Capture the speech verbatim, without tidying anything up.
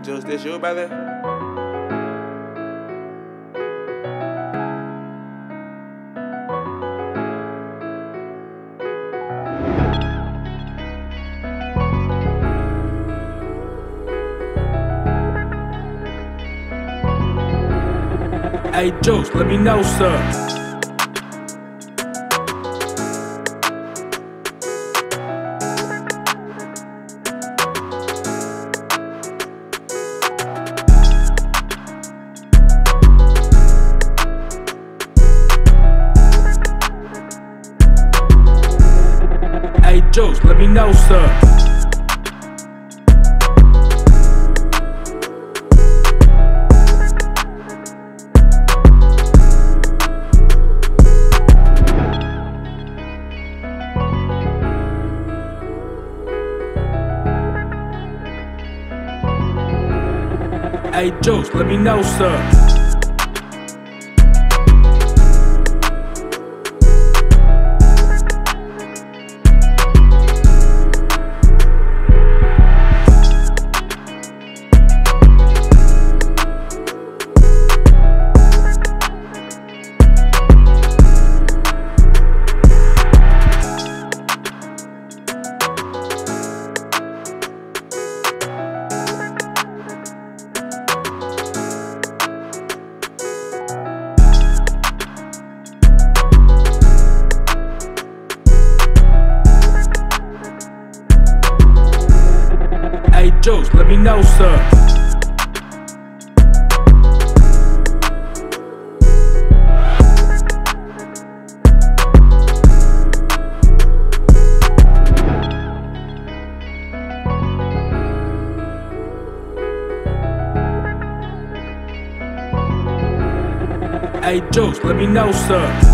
Just this you, brother? Hey, Juice, let me know, sir. Hey, Juice, let me know, sir. Hey, Juice, let me know, sir. Hey, Juice, let me know, sir. Hey, Juice, let me know, sir.